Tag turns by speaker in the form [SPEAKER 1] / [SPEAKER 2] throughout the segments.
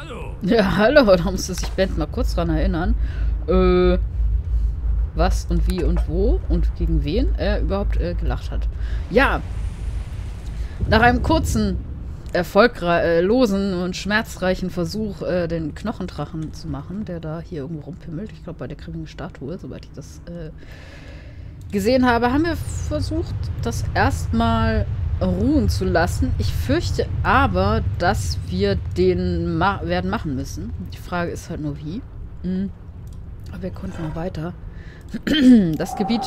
[SPEAKER 1] Hallo.
[SPEAKER 2] Ja, hallo, da musste sich Bent mal kurz dran erinnern. Was und wie und wo und gegen wen er überhaupt gelacht hat. Ja, nach einem kurzen, erfolglosen und schmerzreichen Versuch, den Knochendrachen zu machen, der da hier irgendwo rumpimmelt, ich glaube bei der grimmigen Statue, soweit ich das gesehen habe, haben wir versucht, das erstmal ruhen zu lassen. Ich fürchte aber, dass wir den werden machen müssen. Die Frage ist halt nur wie. Aber wir konnten mal weiter. Das Gebiet.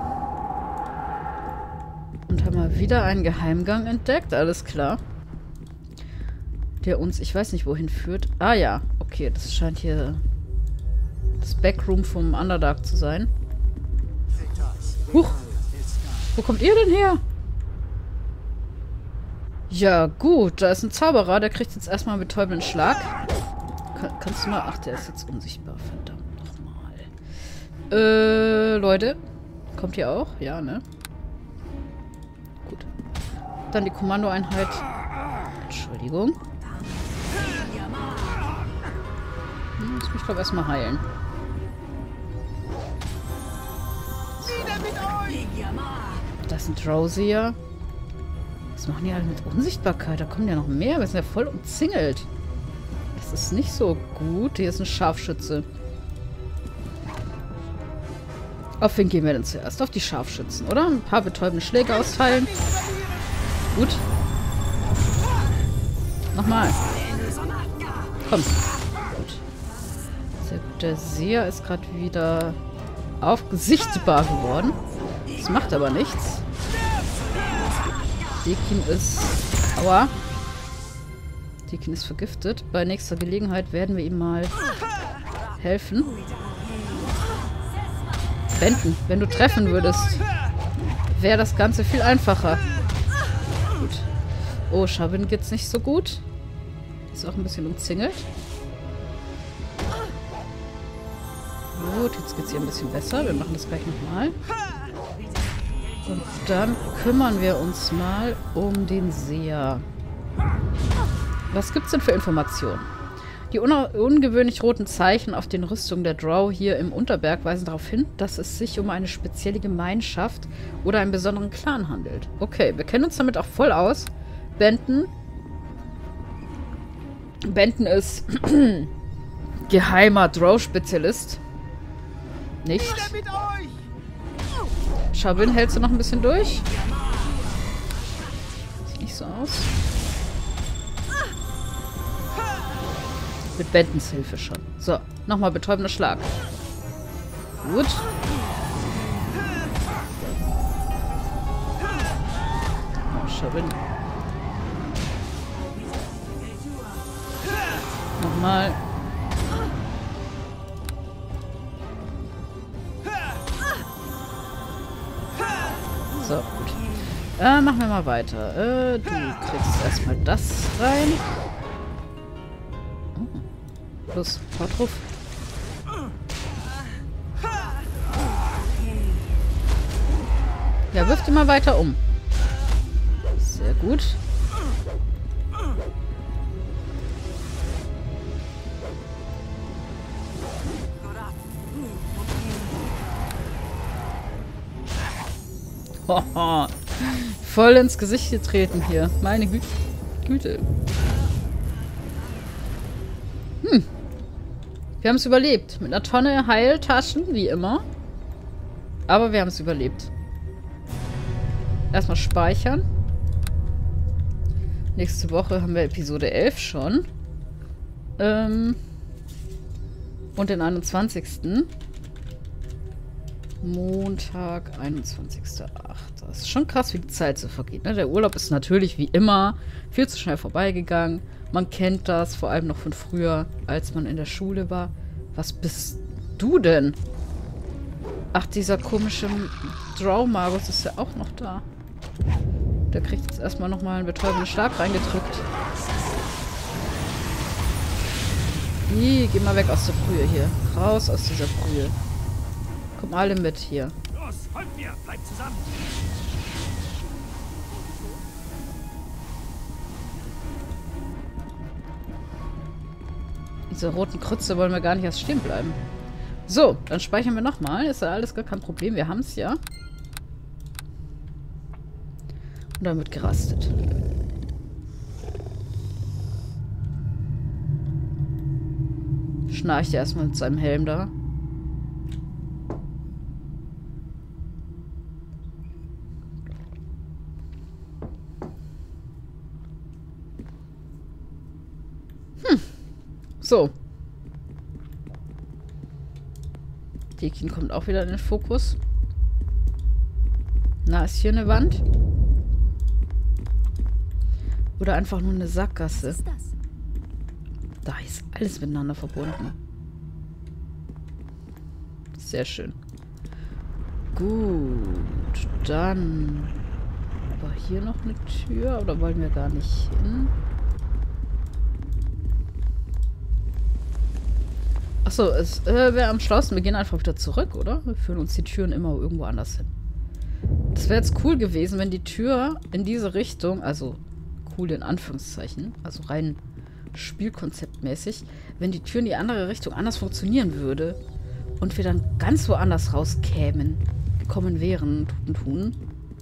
[SPEAKER 2] Und haben mal wieder einen Geheimgang entdeckt. Alles klar. Der uns, ich weiß nicht wohin führt. Ah ja, okay, das scheint hier das Backroom vom Underdark zu sein. Huch! Wo kommt ihr denn her? Ja, gut. Da ist ein Zauberer. Der kriegt jetzt erstmal einen betäubenden Schlag. Kannst du mal... Ach, der ist jetzt unsichtbar. Verdammt nochmal. Leute. Kommt ihr auch? Ja, ne? Gut. Dann die Kommandoeinheit. Entschuldigung. Muss mich, glaube ich, erstmal heilen. Das ist ein Drowsier. Was machen die alle mit Unsichtbarkeit? Da kommen ja noch mehr. Wir sind ja voll umzingelt. Das ist nicht so gut. Hier ist ein Scharfschütze. Auf wen gehen wir denn zuerst? Auf die Scharfschützen, oder? Ein paar betäubende Schläge austeilen. Gut. Nochmal. Komm. Gut. Der Seher ist gerade wieder sichtbar geworden. Das macht aber nichts. Dekin ist... Aua. Dekin ist vergiftet. Bei nächster Gelegenheit werden wir ihm mal helfen. Benton, wenn du treffen würdest, wäre das Ganze viel einfacher. Gut. Oh, Shabin geht's nicht so gut. Ist auch ein bisschen umzingelt. Gut, jetzt geht's ihr ein bisschen besser. Wir machen das gleich nochmal. Und dann kümmern wir uns mal um den Seher. Was gibt's denn für Informationen? Die ungewöhnlich roten Zeichen auf den Rüstungen der Drow hier im Unterberg weisen darauf hin, dass es sich um eine spezielle Gemeinschaft oder einen besonderen Clan handelt. Okay, wir kennen uns damit auch voll aus. Benton. Benton ist geheimer Drow-Spezialist. Nicht. Shabin, hältst du noch ein bisschen durch? Sieht nicht so aus. Mit Bentons Hilfe schon. So, nochmal betäubender Schlag. Gut. Oh, Shabin. Nochmal. So, gut. Machen wir mal weiter. Du kriegst erstmal das rein. Oh. Los, haut drauf. Ja, wirft immer weiter um. Sehr gut. Hoho. Voll ins Gesicht getreten hier. Meine Güte. Wir haben es überlebt. Mit einer Tonne Heiltaschen, wie immer. Aber wir haben es überlebt. Erstmal speichern. Nächste Woche haben wir Episode 11 schon. Und den 21. Montag, 21.08. Das ist schon krass, wie die Zeit so vergeht. Ne? Der Urlaub ist natürlich wie immer viel zu schnell vorbeigegangen. Man kennt das, vor allem noch von früher, als man in der Schule war. Was bist du denn? Ach, dieser komische Drow-Magus ist ja auch noch da. Der kriegt jetzt erstmal nochmal einen betäubenden Schlag reingedrückt. Geh mal weg aus der Brühe hier. Raus aus dieser Brühe. Kommt alle mit hier.
[SPEAKER 1] Los, folgt mir, bleibt zusammen.
[SPEAKER 2] Diese roten Krütze wollen wir gar nicht erst stehen bleiben. So, dann speichern wir nochmal. Ist ja alles gar kein Problem. Wir haben es ja. Und dann wird gerastet. Schnarcht er erstmal mit seinem Helm da. So. Dekin kommt auch wieder in den Fokus. Na, ist hier eine Wand? Oder einfach nur eine Sackgasse?
[SPEAKER 3] Was ist das?
[SPEAKER 2] Da ist alles miteinander verbunden. Sehr schön. Gut, dann war hier noch eine Tür oder wollen wir gar nicht hin? Achso, es wäre am schlausten, wir gehen einfach wieder zurück, oder? Wir führen uns die Türen immer irgendwo anders hin. Das wäre jetzt cool gewesen, wenn die Tür in diese Richtung, also cool in Anführungszeichen, also rein spielkonzeptmäßig, wenn die Tür in die andere Richtung anders funktionieren würde und wir dann ganz woanders rauskämen, gekommen wären, tun.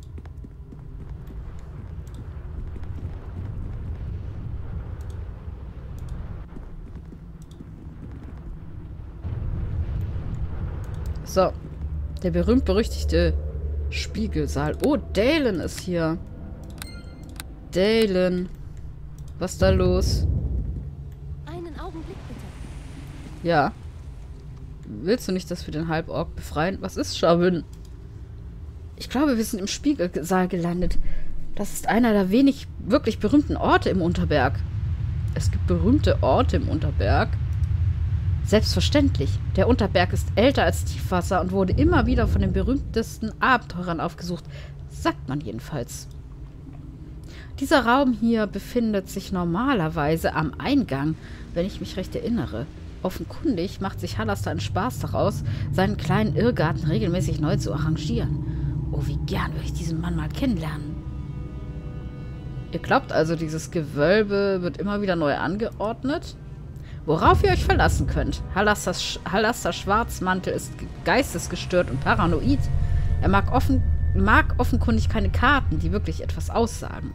[SPEAKER 2] So, der berühmt-berüchtigte Spiegelsaal. Oh, Dalen ist hier. Dalen. Was ist da los?
[SPEAKER 3] Einen Augenblick bitte.
[SPEAKER 2] Ja. Willst du nicht, dass wir den Halborg befreien? Was ist Shavin? Ich glaube, wir sind im Spiegelsaal gelandet. Das ist einer der wenig wirklich berühmten Orte im Unterberg. Es gibt berühmte Orte im Unterberg. Selbstverständlich. Der Unterberg ist älter als Tiefwasser und wurde immer wieder von den berühmtesten Abenteurern aufgesucht. Sagt man jedenfalls. Dieser Raum hier befindet sich normalerweise am Eingang, wenn ich mich recht erinnere. Offenkundig macht sich Halaster einen Spaß daraus, seinen kleinen Irrgarten regelmäßig neu zu arrangieren. Oh, wie gern würde ich diesen Mann mal kennenlernen. Ihr glaubt also, dieses Gewölbe wird immer wieder neu angeordnet? Worauf ihr euch verlassen könnt. Halasters Schwarzmantel ist geistesgestört und paranoid. Er mag offenkundig keine Karten, die wirklich etwas aussagen.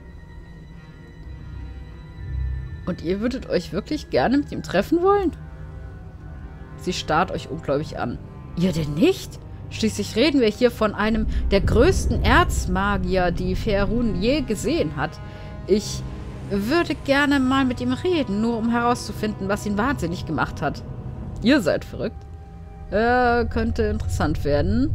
[SPEAKER 2] Und ihr würdet euch wirklich gerne mit ihm treffen wollen? Sie starrt euch ungläubig an. Ihr denn nicht? Schließlich reden wir hier von einem der größten Erzmagier, die Faerun je gesehen hat. Ich würde gerne mal mit ihm reden, nur um herauszufinden, was ihn wahnsinnig gemacht hat. Ihr seid verrückt. Könnte interessant werden.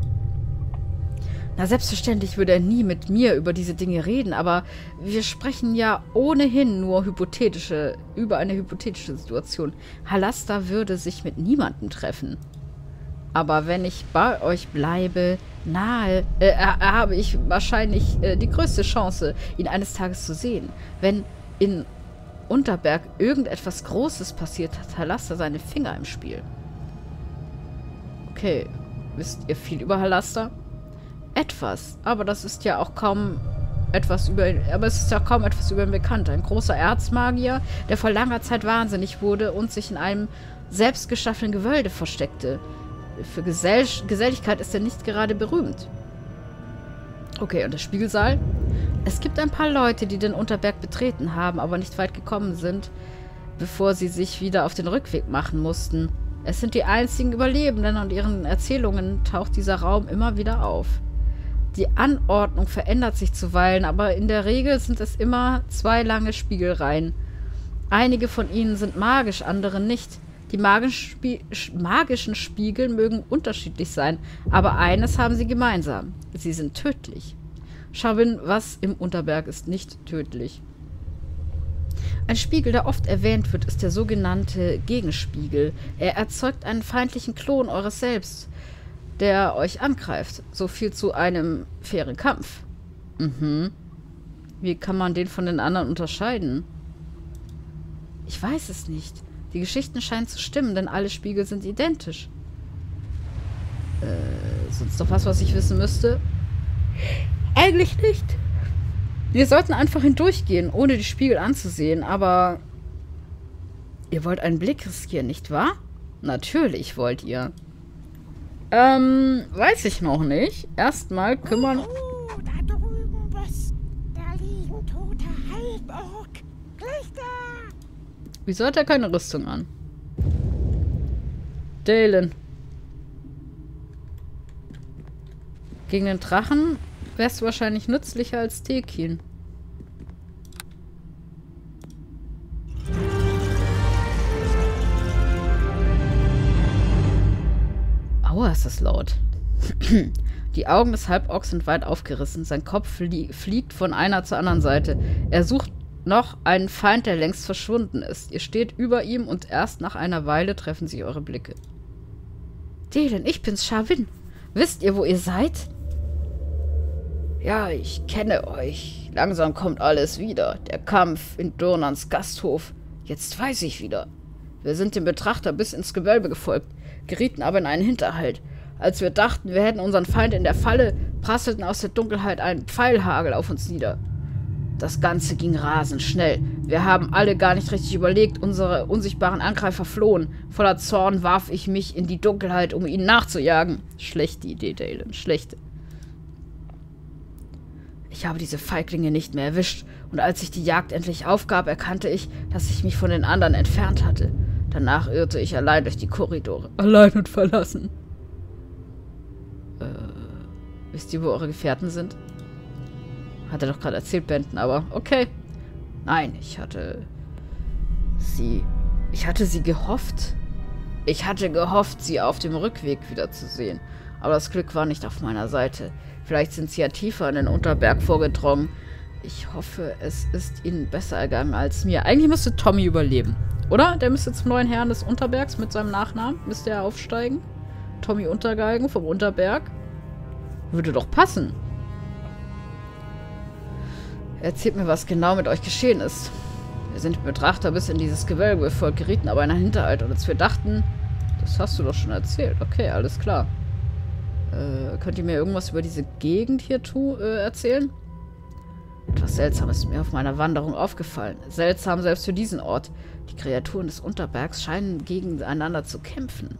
[SPEAKER 2] Na, selbstverständlich würde er nie mit mir über diese Dinge reden, aber wir sprechen ja ohnehin nur über eine hypothetische Situation. Halaster würde sich mit niemandem treffen. Aber wenn ich bei euch bleibe, habe ich wahrscheinlich die größte Chance, ihn eines Tages zu sehen. Wenn in Unterberg irgendetwas Großes passiert, hat Halaster seine Finger im Spiel. Okay, wisst ihr viel über Halaster? Etwas, aber das ist ja auch kaum etwas über ihn, aber es ist ja kaum etwas über ihn bekannt. Ein großer Erzmagier, der vor langer Zeit wahnsinnig wurde und sich in einem selbstgeschaffenen Gewölbe versteckte. Für Geselligkeit ist er nicht gerade berühmt. Okay, und der Spiegelsaal? Es gibt ein paar Leute, die den Unterberg betreten haben, aber nicht weit gekommen sind, bevor sie sich wieder auf den Rückweg machen mussten. Es sind die einzigen Überlebenden und ihren Erzählungen taucht dieser Raum immer wieder auf. Die Anordnung verändert sich zuweilen, aber in der Regel sind es immer 2 lange Spiegelreihen. Einige von ihnen sind magisch, andere nicht. Die magischen Spiegel mögen unterschiedlich sein, aber eines haben sie gemeinsam. Sie sind tödlich. Shavin, was im Unterberg ist nicht tödlich? Ein Spiegel, der oft erwähnt wird, ist der sogenannte Gegenspiegel. Er erzeugt einen feindlichen Klon eures Selbst, der euch angreift. So viel zu einem fairen Kampf. Wie kann man den von den anderen unterscheiden? Ich weiß es nicht. Die Geschichten scheinen zu stimmen, denn alle Spiegel sind identisch. Sonst noch was ich wissen müsste? Eigentlich nicht. Wir sollten einfach hindurchgehen, ohne die Spiegel anzusehen, aber Ihr wollt einen Blick riskieren, nicht wahr? Natürlich wollt ihr. Weiß ich noch nicht. Erstmal kümmern...
[SPEAKER 4] Oh, da drüben, Boss. Da liegen tote Halborg. Gleich da.
[SPEAKER 2] Wieso hat er keine Rüstung an? Dalen. Gegen den Drachen wärst du wahrscheinlich nützlicher als Tekin. Aua, ist das laut. Die Augen des Halborgs sind weit aufgerissen. Sein Kopf fliegt von einer zur anderen Seite. Er sucht noch einen Feind, der längst verschwunden ist. Ihr steht über ihm und erst nach einer Weile treffen sich eure Blicke. Dalen, ich bin's, Sharvin. Wisst ihr, wo ihr seid? Ja, ich kenne euch. Langsam kommt alles wieder. Der Kampf in Dornans Gasthof. Jetzt weiß ich wieder. Wir sind dem Betrachter bis ins Gewölbe gefolgt, gerieten aber in einen Hinterhalt. Als wir dachten, wir hätten unseren Feind in der Falle, prasselten aus der Dunkelheit ein Pfeilhagel auf uns nieder. Das Ganze ging rasend schnell. Wir haben alle gar nicht richtig überlegt, unsere unsichtbaren Angreifer flohen. Voller Zorn warf ich mich in die Dunkelheit, um ihnen nachzujagen. Schlechte Idee, Dalen, schlechte. Ich habe diese Feiglinge nicht mehr erwischt, und als ich die Jagd endlich aufgab, erkannte ich, dass ich mich von den anderen entfernt hatte. Danach irrte ich allein durch die Korridore. Allein und verlassen. Wisst ihr, wo eure Gefährten sind? Hat er doch gerade erzählt, Benton, aber okay. Nein, ich hatte sie gehofft. Ich hatte gehofft, sie auf dem Rückweg wiederzusehen. Aber das Glück war nicht auf meiner Seite. Vielleicht sind sie ja tiefer in den Unterberg vorgedrungen. Ich hoffe, es ist ihnen besser ergangen als mir. Eigentlich müsste Tommy überleben, oder? Der müsste zum neuen Herrn des Unterbergs mit seinem Nachnamen. Müsste er aufsteigen? Tommy Untergalgen vom Unterberg? Würde doch passen. Erzählt mir, was genau mit euch geschehen ist. Wir sind Betrachter bis in dieses Gewölbe gefolgt, gerieten aber in einen Hinterhalt. Und als wir dachten, das hast du doch schon erzählt. Okay, alles klar. Könnt ihr mir irgendwas über diese Gegend hier erzählen? Etwas Seltsames ist mir auf meiner Wanderung aufgefallen. Seltsam selbst für diesen Ort. Die Kreaturen des Unterbergs scheinen gegeneinander zu kämpfen.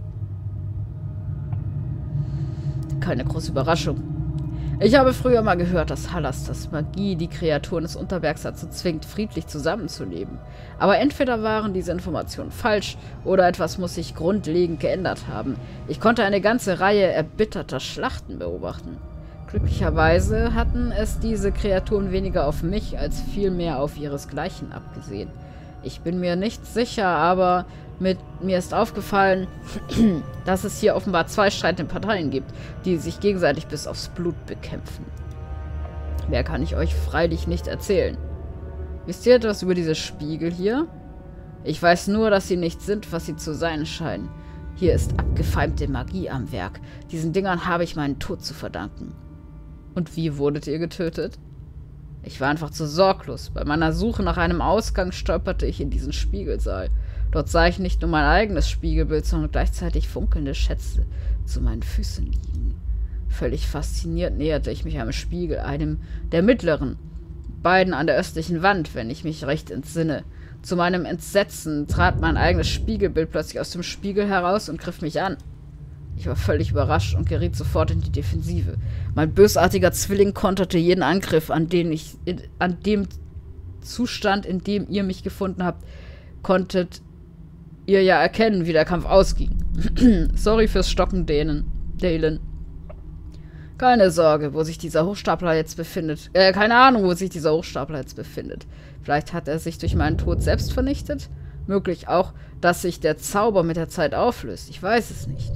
[SPEAKER 2] Keine große Überraschung. Ich habe früher mal gehört, dass Hallasters Magie die Kreaturen des Unterbergs dazu zwingt, friedlich zusammenzuleben. Aber entweder waren diese Informationen falsch oder etwas muss sich grundlegend geändert haben. Ich konnte eine ganze Reihe erbitterter Schlachten beobachten. Glücklicherweise hatten es diese Kreaturen weniger auf mich als vielmehr auf ihresgleichen abgesehen. Ich bin mir nicht sicher, aber mir ist aufgefallen, dass es hier offenbar zwei streitende Parteien gibt, die sich gegenseitig bis aufs Blut bekämpfen. Mehr kann ich euch freilich nicht erzählen. Wisst ihr etwas über diese Spiegel hier? Ich weiß nur, dass sie nicht sind, was sie zu sein scheinen. Hier ist abgefeimte Magie am Werk. Diesen Dingern habe ich meinen Tod zu verdanken. Und wie wurdet ihr getötet? Ich war einfach zu sorglos. Bei meiner Suche nach einem Ausgang stolperte ich in diesen Spiegelsaal. Dort sah ich nicht nur mein eigenes Spiegelbild, sondern gleichzeitig funkelnde Schätze zu meinen Füßen liegen. Völlig fasziniert näherte ich mich einem Spiegel, einem der mittleren, beiden an der östlichen Wand, wenn ich mich recht entsinne. Zu meinem Entsetzen trat mein eigenes Spiegelbild plötzlich aus dem Spiegel heraus und griff mich an. Ich war völlig überrascht und geriet sofort in die Defensive. Mein bösartiger Zwilling konterte jeden Angriff, an dem Zustand, in dem ihr mich gefunden habt, konntet ihr ja erkennen, wie der Kampf ausging. Sorry fürs Stocken, Dalen. Keine Sorge, wo sich dieser Hochstapler jetzt befindet. Keine Ahnung, wo sich dieser Hochstapler jetzt befindet. Vielleicht hat er sich durch meinen Tod selbst vernichtet? Möglich auch, dass sich der Zauber mit der Zeit auflöst. Ich weiß es nicht.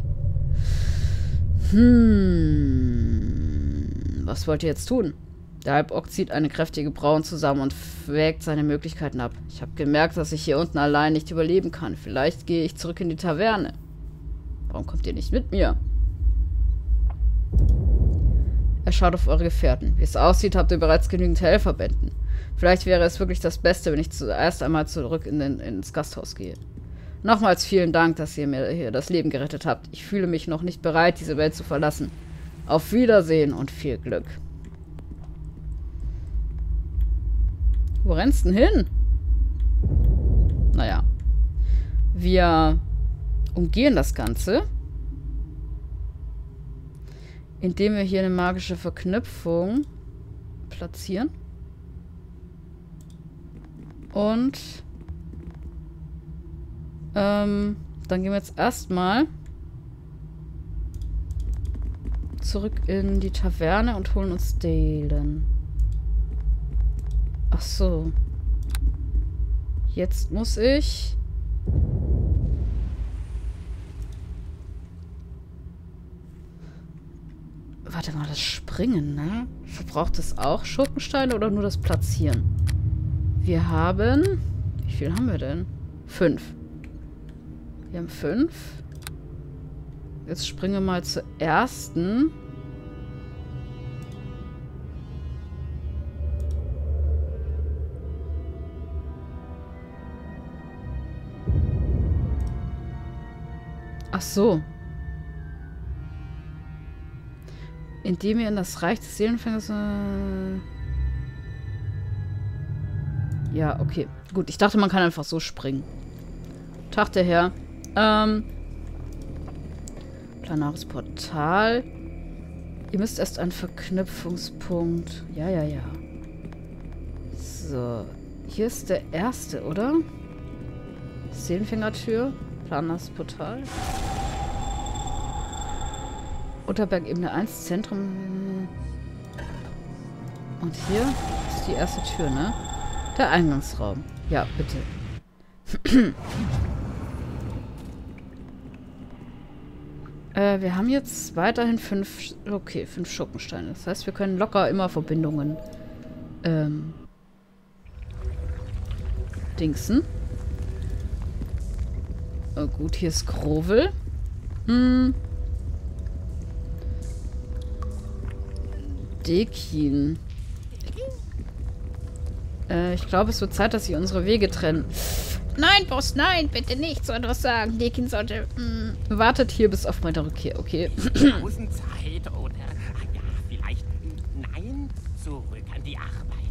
[SPEAKER 2] Was wollt ihr jetzt tun? Der Halborg zieht eine kräftige Brauen zusammen und wägt seine Möglichkeiten ab. Ich habe gemerkt, dass ich hier unten allein nicht überleben kann. Vielleicht gehe ich zurück in die Taverne. Warum kommt ihr nicht mit mir? Er schaut auf eure Gefährten. Wie es aussieht, habt ihr bereits genügend Helfer, Benton. Vielleicht wäre es wirklich das Beste, wenn ich zuerst einmal zurück ins Gasthaus gehe. Nochmals vielen Dank, dass ihr mir hier das Leben gerettet habt. Ich fühle mich noch nicht bereit, diese Welt zu verlassen. Auf Wiedersehen und viel Glück. Wo rennst du denn hin? Naja. Wir umgehen das Ganze, indem wir hier eine magische Verknüpfung platzieren. Und dann gehen wir jetzt erstmal zurück in die Taverne und holen uns Dalen. Ach so. Jetzt muss ich... Warte mal, das Springen, ne? Verbraucht das auch Schurkensteine oder nur das Platzieren? Wir haben... Wie viel haben wir denn? 5. Wir haben 5. Jetzt springen wir mal zur ersten. Ach so. Indem ihr in das Reich des Seelenfängers... Ja, okay. Gut, ich dachte, man kann einfach so springen. Tag der Herr. Planares Portal. Ihr müsst erst einen Verknüpfungspunkt... Ja. So. Hier ist der erste, oder? Seelenfängertür. Planares Portal. Unterbergebene 1, Zentrum. Und hier ist die erste Tür, ne? Der Eingangsraum. Ja, bitte. Wir haben jetzt weiterhin 5... Okay, 5 Schurkensteine. Das heißt, wir können locker immer Verbindungen dingsen. Oh, gut, hier ist Grovel. Dekin. Ich glaube, es wird Zeit, dass sie unsere Wege trennen.
[SPEAKER 4] Nein, Boss, nein, bitte nicht so etwas sagen. Dekin sollte...
[SPEAKER 2] Wartet hier bis auf meine Rückkehr, okay?
[SPEAKER 5] Pausenzeit oder... ja, vielleicht... Nein, zurück an die Arbeit.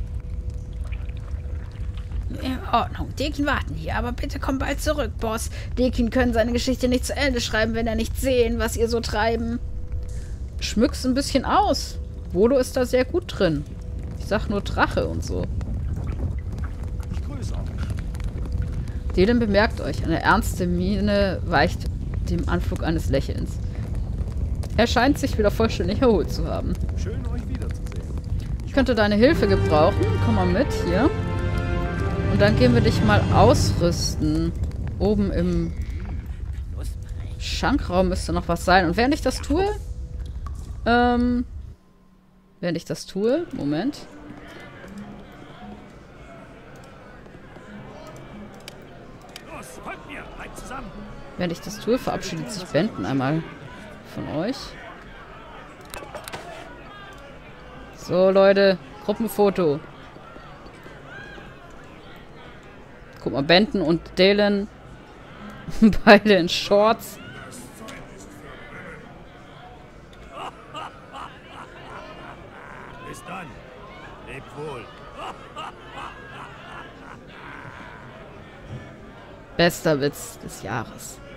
[SPEAKER 4] In Ordnung, Dekin warten hier, aber bitte komm bald zurück, Boss. Dekin können seine Geschichte nicht zu Ende schreiben, wenn er nicht sehen, was ihr so treiben.
[SPEAKER 2] Schmück's ein bisschen aus. Volo ist da sehr gut drin. Ich sag nur Drache und so.
[SPEAKER 1] Ich grüße euch.
[SPEAKER 2] Dalen bemerkt euch. Eine ernste Miene weicht dem Anflug eines Lächelns. Er scheint sich wieder vollständig erholt zu haben.
[SPEAKER 1] Schön, euch wiederzusehen.
[SPEAKER 2] Ich könnte deine Hilfe gebrauchen. Komm mal mit hier. Und dann gehen wir dich mal ausrüsten. Oben im Schankraum müsste noch was sein. Und während ich das tue... Moment.
[SPEAKER 1] Los, folgt mir, bleibt zusammen.
[SPEAKER 2] Während ich das tue, verabschiedet sich Benton einmal von euch. So, Leute. Gruppenfoto. Guck mal, Benton und Dalen. Beide in Shorts.
[SPEAKER 1] Bis dann. Lebt wohl.
[SPEAKER 2] Bester Witz des Jahres.